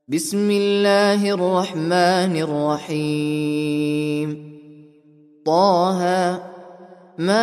بسم الله الرحمن الرحيم. طه ما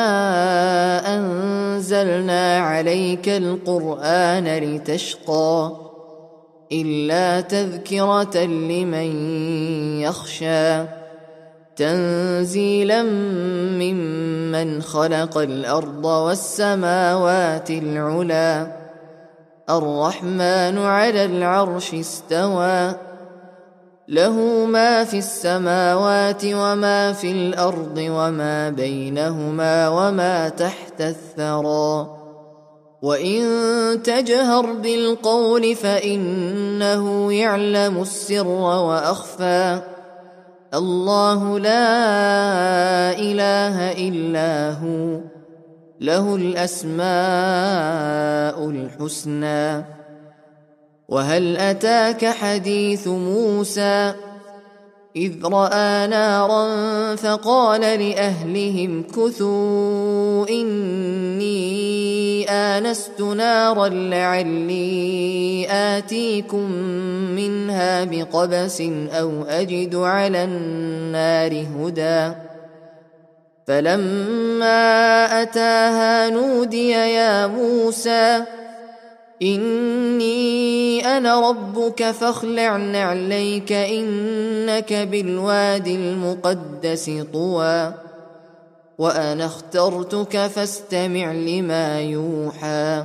أنزلنا عليك القرآن لتشقى إلا تذكرة لمن يخشى تنزيلا ممن خلق الأرض والسماوات العلى الرحمن على العرش استوى له ما في السماوات وما في الأرض وما بينهما وما تحت الثرى وإن تجهر بالقول فإنه يعلم السر وأخفى الله لا إله إلا هو له الأسماء الحسنى. وهل أتاك حديث موسى إذ رأى نارا فقال لأهلهم كثوا إني آنست نارا لعلي آتيكم منها بقبس أو أجد على النار هدى فلما أتاها نودي يا موسى إني أنا ربك فاخلع نعليك إنك بالوادي المقدس طوى وأنا اخترتك فاستمع لما يوحى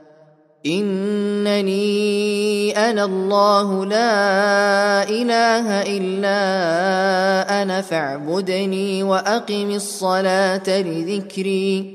إنني أنا الله لا إله إلا أنا فاعبدني وأقم الصلاة لذكري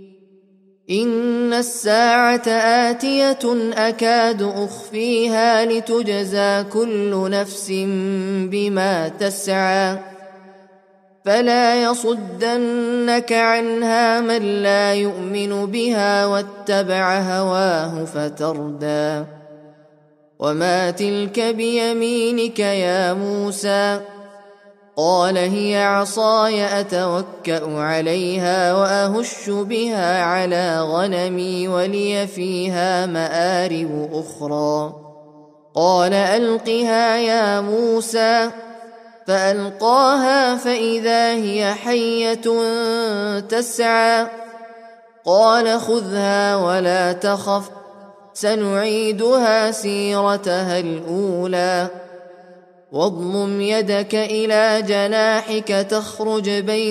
إن الساعة آتية أكاد أخفيها لتجزى كل نفس بما تسعى فلا يصدنك عنها من لا يؤمن بها واتبع هواه فتردى وما تلك بيمينك يا موسى قال هي عصاي أتوكأ عليها وأهش بها على غنمي ولي فيها مآرب أخرى قال ألقها يا موسى فألقاها فإذا هي حية تسعى قال خذها ولا تخف سنعيدها سيرتها الأولى واضمم يدك إلى جناحك تخرج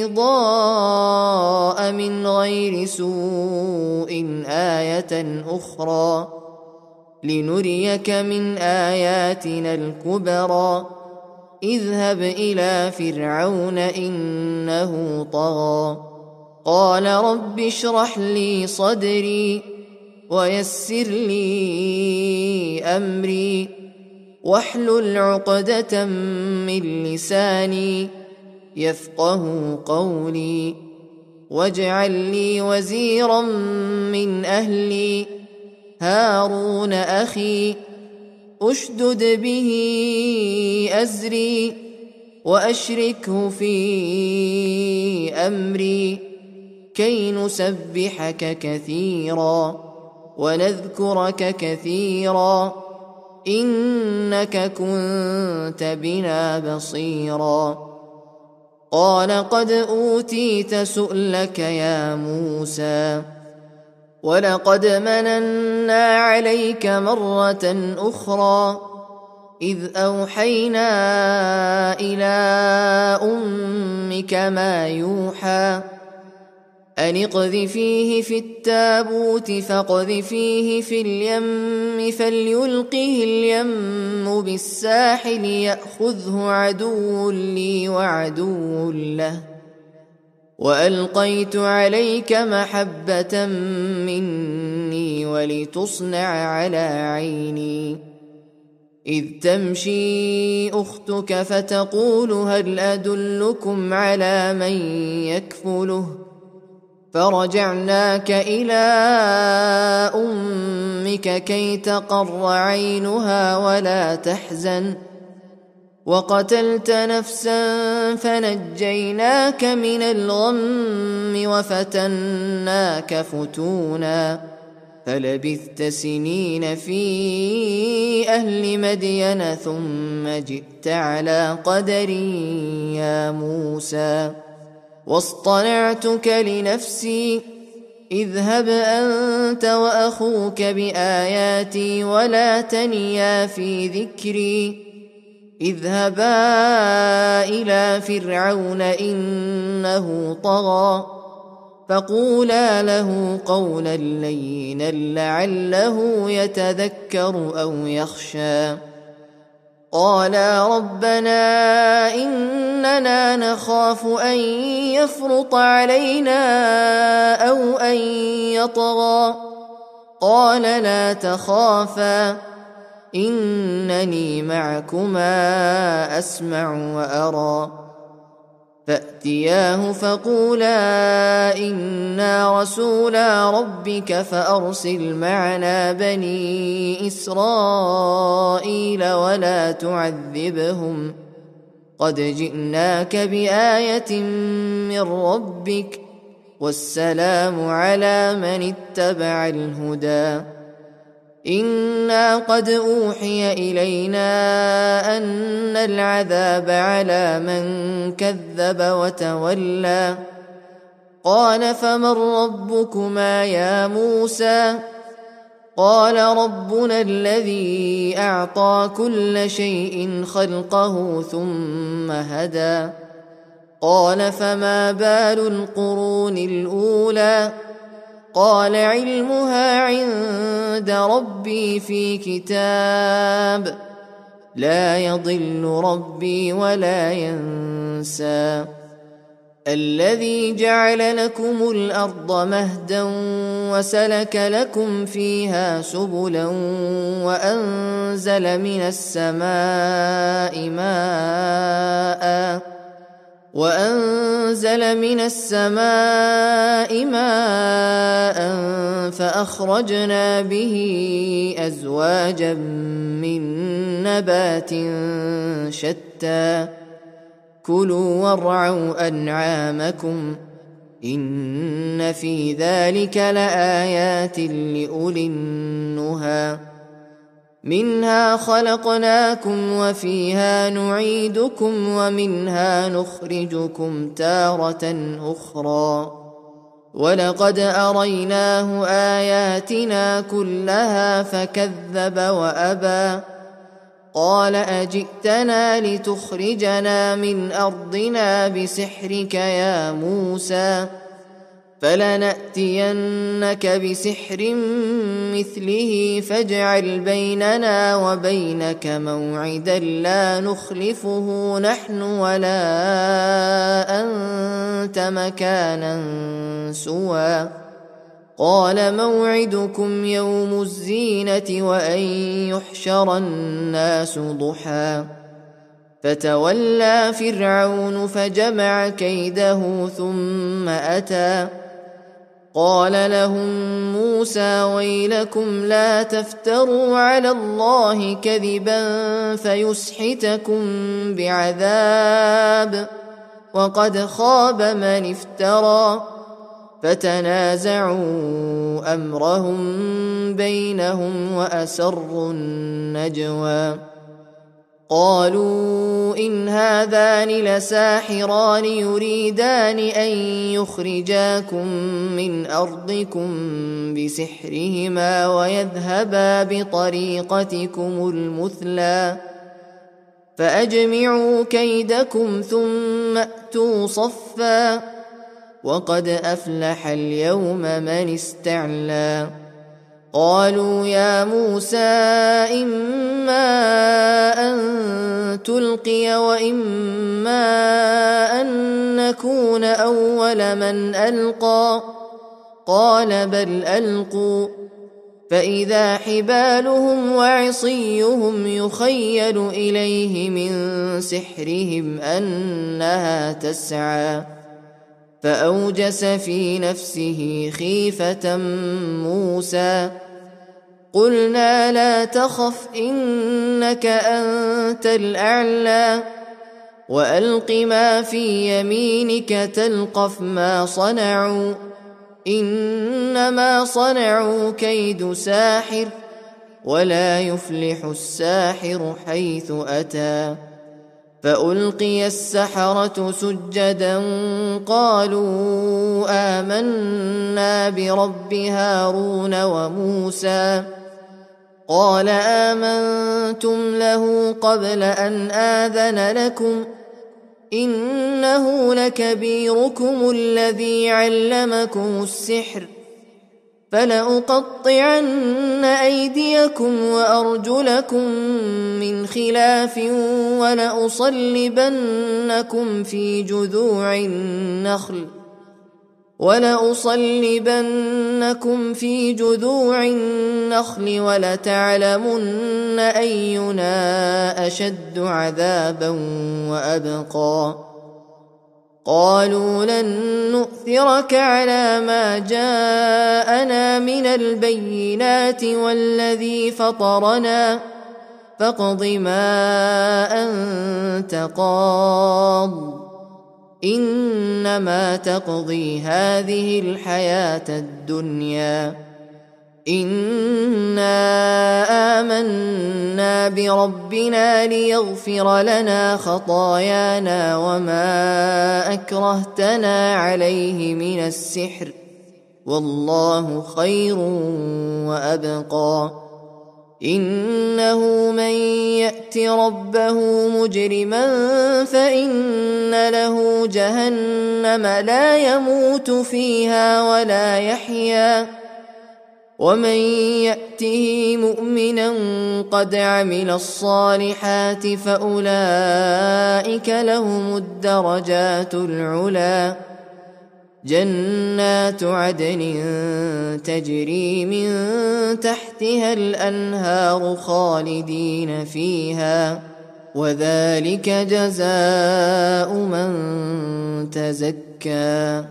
بيضاء من غير سوء آية أخرى لنريك من آياتنا الكبرى اذهب إلى فرعون إنه طغى قال رب اشرح لي صدري ويسر لي أمري واحلل عقدة من لساني يفقه قولي واجعل لي وزيرا من أهلي هارون أخي أشدد به أزري وأشركه في أمري كي نسبحك كثيرا ونذكرك كثيرا إنك كنت بنا بصيرا قال قد أوتيت سؤلك يا موسى ولقد مننا عليك مرة أخرى إذ أوحينا إلى أمك ما يوحى أن اقذفيه في التابوت فاقذفيه في اليم فليلقه اليم بالساحل يأخذه عدو لي وعدو له وألقيت عليك محبة مني ولتصنع على عيني إذ تمشي أختك فتقول هل أدلكم على من يكفله فرجعناك إلى أمك كي تقر عينها ولا تحزن وقتلت نفسا فنجيناك من الغم وفتناك فتونا فلبثت سنين في أهل مدين ثم جئت على قدري يا موسى واصطنعتك لنفسي اذهب أنت وأخوك بآياتي ولا تنيا في ذكري اذهبا إلى فرعون إنه طغى فقولا له قولا لينا لعله يتذكر أو يخشى قالا ربنا إننا نخاف أن يفرط علينا أو أن يطغى قال لا تخافا إنني معكما أسمع وأرى فأتياه فقولا إنا رسولا ربك فأرسل معنا بني إسرائيل ولا تعذبهم قد جئناك بآية من ربك والسلام على من اتبع الهدى إنا قد أوحي إلينا أن العذاب على من كذب وتولى قال فمن ربكما يا موسى قال ربنا الذي أعطى كل شيء خلقه ثم هدى قال فما بال القرون الأولى قال علمها عند ربي في كتاب لا يضل ربي ولا ينسى الذي جعل لكم الأرض مهدا وسلك لكم فيها سبلا وأنزل من السماء ماء فأخرجنا به أزواجا من نبات شتى كلوا وارعوا أنعامكم إن في ذلك لآيات لأولي النهى منها خلقناكم وفيها نعيدكم ومنها نخرجكم تارة أخرى ولقد أريناه آياتنا كلها فكذب وأبى قال أجئتنا لتخرجنا من أرضنا بسحرك يا موسى فلنأتينك بسحر مثله فاجعل بيننا وبينك موعدا لا نخلفه نحن ولا أنت مكانا سوى قال موعدكم يوم الزينة وأن يحشر الناس ضحى فتولى فرعون فجمع كيده ثم أتى قال لهم موسى ويلكم لا تفتروا على الله كذبا فيسحتكم بعذاب وقد خاب من افترى فتنازعوا أمرهم بينهم وأسروا النجوى قالوا إن هذان لساحران يريدان أن يخرجاكم من أرضكم بسحرهما ويذهبا بطريقتكم المثلى فأجمعوا كيدكم ثم أتوا صفا وقد أفلح اليوم من استعلى قالوا يا موسى إما أن تلقي وإما أن نكون أول من ألقى قال بل ألقوا فإذا حبالهم وعصيهم يخيل إليه من سحرهم أنها تسعى فأوجس في نفسه خيفة موسى قلنا لا تخف إنك أنت الأعلى وألق ما في يمينك تلقف ما صنعوا إنما صنعوا كيد ساحر ولا يفلح الساحر حيث أتى. فألقي السحرة سجدا قالوا آمنا برب هارون وموسى. قال آمنتم له قبل أن آذن لكم إنه لكبيركم الذي علمكم السحر فلأقطعن أيديكم وأرجلكم من خلاف ولأصلبنكم في جذوع النخل ولتعلمن أينا أشد عذابا وأبقى. قالوا لن نؤثرك على ما جاءنا من البينات والذي فطرنا فاقض ما أنت قاض إنما تقضي هذه الحياة الدنيا إنا آمنا بربنا ليغفر لنا خطايانا وما أكرهتنا عليه من السحر والله خير وأبقى. إنه من يأت ربه مجرما فإن له جهنم لا يموت فيها ولا يحيا ومن يأته مؤمنا قد عمل الصالحات فأولئك لهم الدرجات العلى جنات عدن تجري من تحتها الأنهار خالدين فيها وذلك جزاء من تزكى.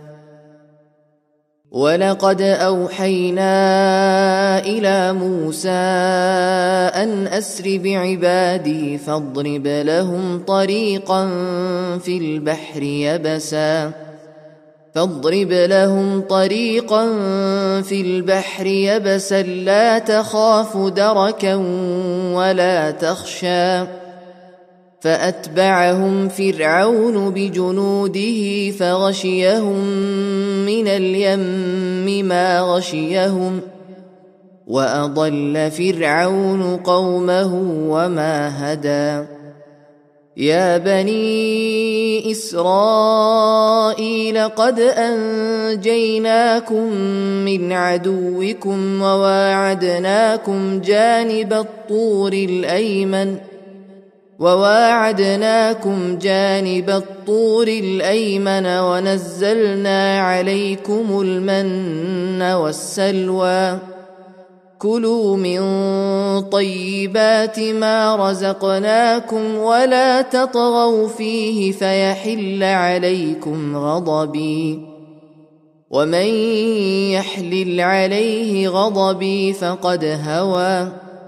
ولقد أوحينا إلى موسى أن أسر بعبادي فاضرب لهم طريقا في البحر يبسا لا تخاف دركا ولا تخشى. فأتبعهم فرعون بجنوده فغشيهم من اليم ما غشيهم وأضل فرعون قومه وما هدى. يا بني إسرائيل قد أنجيناكم من عدوكم وواعدناكم جانب الطور الأيمن ونزلنا عليكم المن والسلوى. كلوا من طيبات ما رزقناكم ولا تطغوا فيه فيحل عليكم غضبي ومن يحلل عليه غضبي فقد هوى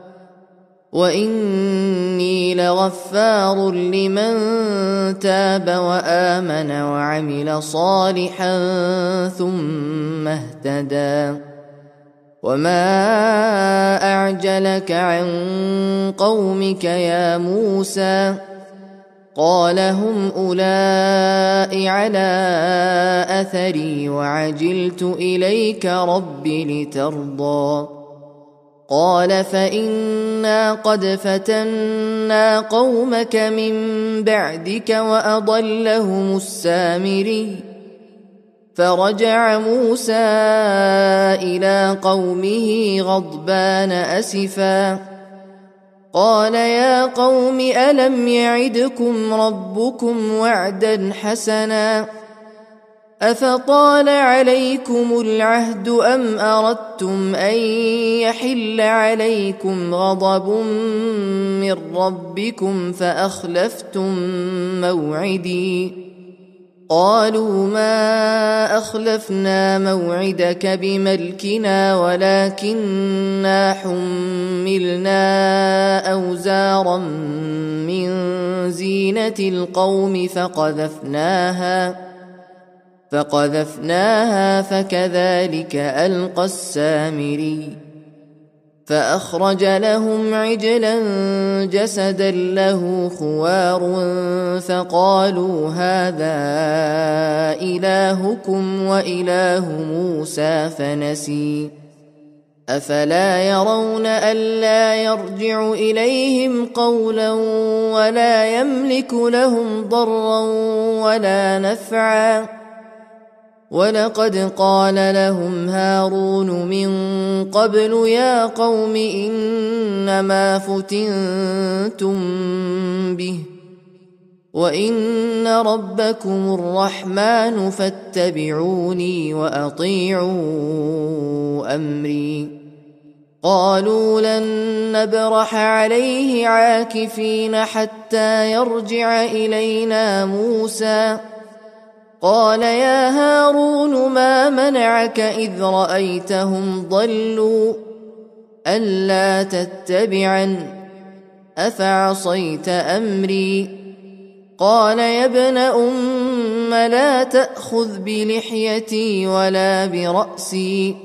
وإني لغفار لمن تاب وآمن وعمل صالحا ثم اهتدى. وما أعجلك عن قومك يا موسى؟ قال هم أولئك على أثري وعجلت إليك رب لترضى. قال فإنا قد فتنا قومك من بعدك وأضلهم السامري. فرجع موسى إلى قومه غضبان أسفا قال يا قوم ألم يعدكم ربكم وعدا حسنا أفطال عليكم العهد أم أردتم أن يحل عليكم غضب من ربكم فأخلفتم موعدي؟ قالوا ما أخلفنا موعدك بملكنا ولكننا حملنا أوزارا من زينة القوم فقذفناها فكذلك ألقى السامري فأخرج لهم عجلا جسدا له خوار فقالوا هذا إلهكم وإله موسى فنسي أفلا يرون ألا يرجع إليهم قولا ولا يملك لهم ضرا ولا نفعا ولقد قال لهم هارون من قبل يا قوم إنما فتنتم به وإن ربكم الرحمن فاتبعوني وأطيعوا أمري قالوا لن نبرح عليه عاكفين حتى يرجع إلينا موسى قال يا هارون ما منعك إذ رأيتهم ضلوا ألا تتبعن أفعصيت أمري قال يا ابن أم لا تأخذ بلحيتي ولا برأسي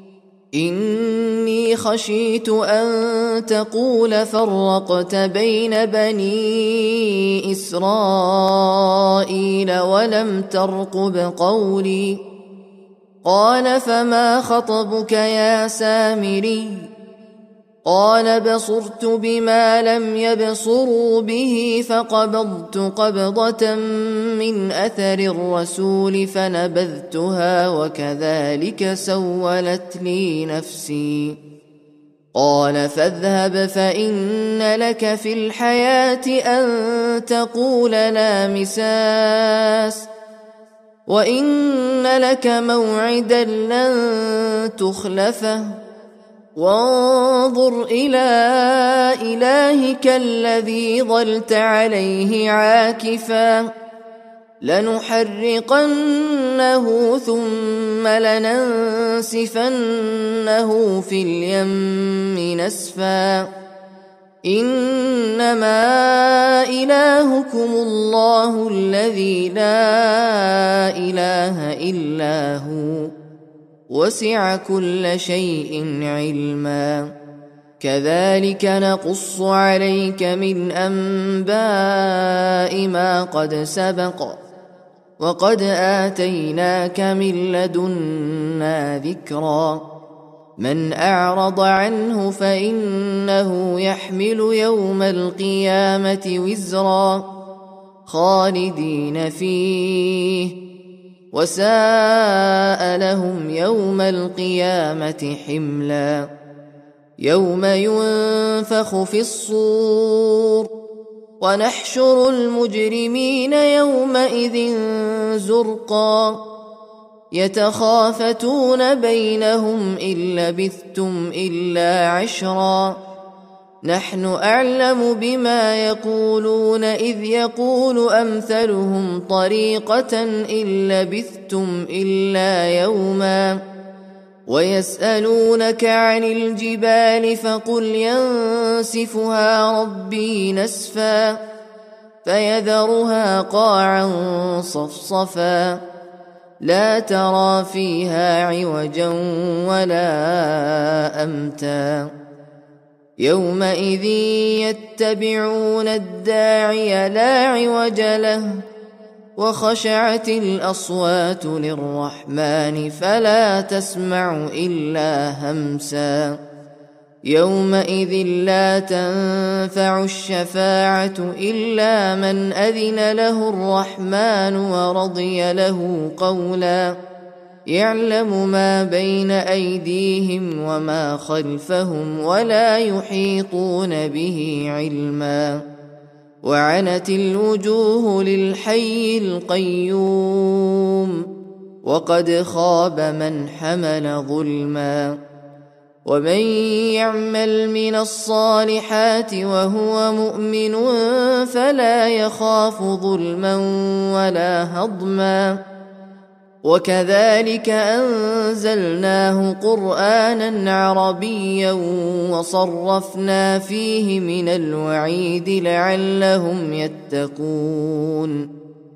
إني خشيت أن تقول فرقت بين بني إسرائيل ولم ترقب قولي قال فما خطبك يا سامري قال بصرت بما لم يبصروا به فقبضت قبضة من أثر الرسول فنبذتها وكذلك سولت لي نفسي قال فاذهب فإن لك في الحياة أن تقول لا مساس وإن لك موعدا لن تخلفه وانظر إلى إلهك الذي ظلت عليه عاكفا لنحرقنه ثم لننسفنه في اليم نسفا إنما إلهكم الله الذي لا إله إلا هو وسع كل شيء علما كذلك نقص عليك من أنباء ما قد سبق وقد آتيناك من لدنا ذكرا من أعرض عنه فإنه يحمل يوم القيامة وزرا خالدين فيه وساء لهم يوم القيامة حملا يوم ينفخ في الصور ونحشر المجرمين يومئذ زرقا يتخافتون بينهم إن لبثتم إلا عشرا نحن أعلم بما يقولون إذ يقول أمثلهم طريقة إن لبثتم إلا يوما ويسألونك عن الجبال فقل ينسفها ربي نسفا فيذرها قاعا صفصفا لا ترى فيها عوجا ولا أمتا يومئذ يتبعون الداعي لا عوج له وخشعت الأصوات للرحمن فلا تسمع إلا همسا يومئذ لا تنفع الشفاعة إلا من أذن له الرحمن ورضي له قولا يعلم ما بين أيديهم وما خلفهم ولا يحيطون به علما وعنت الوجوه للحي القيوم وقد خاب من حمل ظلما ومن يعمل من الصالحات وهو مؤمن فلا يخاف ظلما ولا هضما وكذلك أنزلناه قرآنا عربيا وصرفنا فيه من الوعيد لعلهم يتقون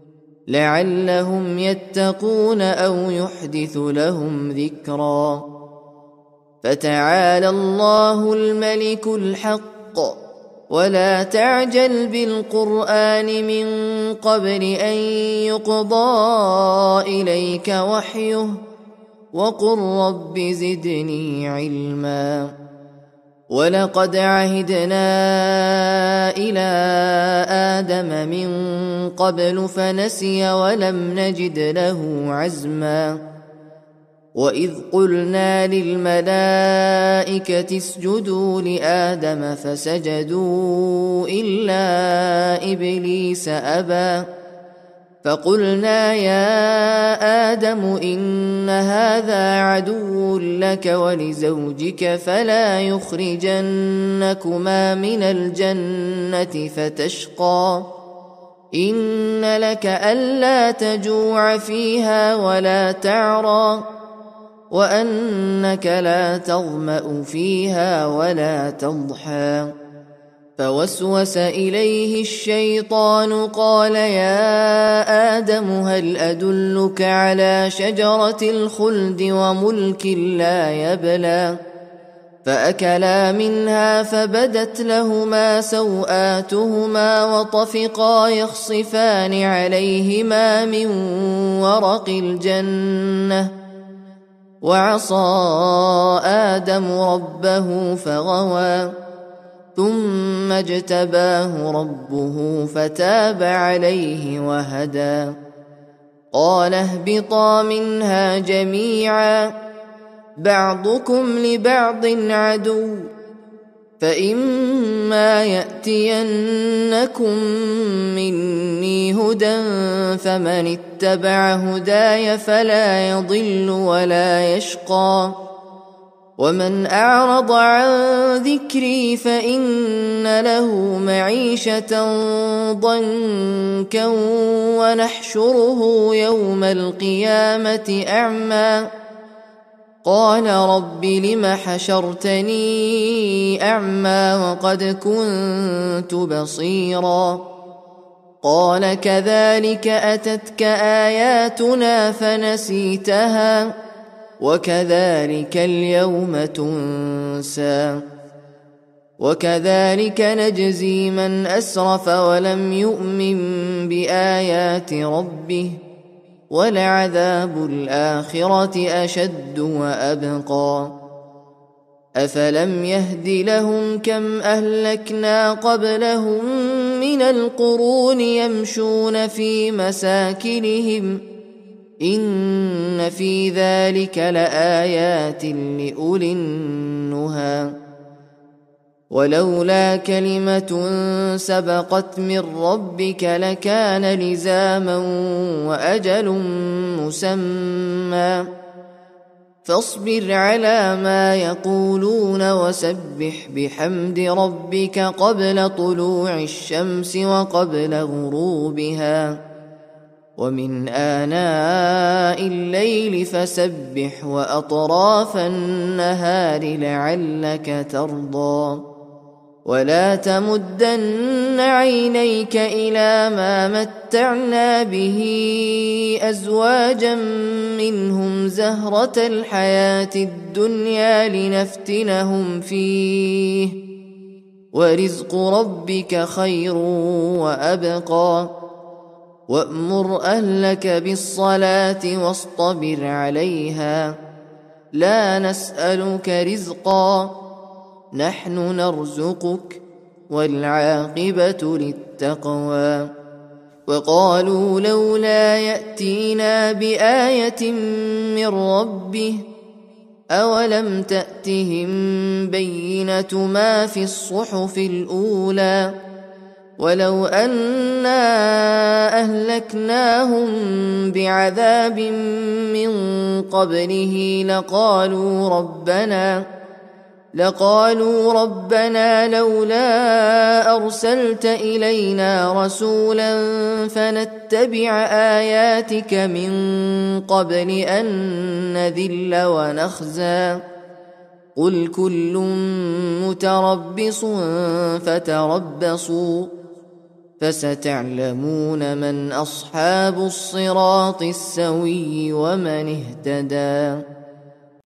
لعلهم يتقون أو يحدث لهم ذكرا. فتعالى الله الملك الحق ولا تعجل بالقرآن من قبل أن يقضى إليك وحيه وقل رب زدني علما. ولقد عهدنا إلى آدم من قبل فنسي ولم نجد له عزما. وإذ قلنا للملائكة اسجدوا لآدم فسجدوا إلا إبليس أبى فقلنا يا آدم إن هذا عدو لك ولزوجك فلا يخرجنكما من الجنة فتشقى. إن لك ألا تجوع فيها ولا تعرى وأنك لا تظمأ فيها ولا تضحى. فوسوس إليه الشيطان قال يا آدم هل أدلك على شجرة الخلد وملك لا يبلى. فأكلا منها فبدت لهما سوآتهما وطفقا يخصفان عليهما من ورق الجنة. وعصى آدم ربه فغوى ثم اجتباه ربه فتاب عليه وهدى. قال اهبطا منها جميعا بعضكم لبعض عدو فإما يأتينكم مني هدى فمن اتبع هداي فلا يضل ولا يشقى. ومن أعرض عن ذكري فإن له معيشة ضنكا ونحشره يوم القيامة أعمى. قال رب لم حشرتني أعمى وقد كنت بصيرا. قال كذلك أتتك آياتنا فنسيتها وكذلك اليوم تنسى. وكذلك نجزي من أسرف ولم يؤمن بآيات ربه ولعذاب الآخرة أشد وأبقى. أفلم يهد لهم كم أهلكنا قبلهم من القرون يمشون في مساكنهم إن في ذلك لآيات لأولي النهى. ولولا كلمة سبقت من ربك لكان لزاما وأجل مسمى. فاصبر على ما يقولون وسبح بحمد ربك قبل طلوع الشمس وقبل غروبها ومن آناء الليل فسبح وأطراف النهار لعلك ترضى. ولا تمدن عينيك إلى ما متعنا به أزواجا منهم زهرة الحياة الدنيا لنفتنهم فيه ورزق ربك خير وأبقى. وأمر أهلك بالصلاة واصطبر عليها لا نسألك رزقا نحن نرزقك والعاقبة للتقوى. وقالوا لولا يأتينا بآية من ربه أولم تأتهم بينة ما في الصحف الأولى ولو أنا أهلكناهم بعذاب من قبله لقالوا ربنا لولا أرسلت إلينا رسولا فنتبع آياتك من قبل أن نذل ونخزى. قل كل متربص فتربصوا فستعلمون من أصحاب الصراط السوي ومن اهتدى.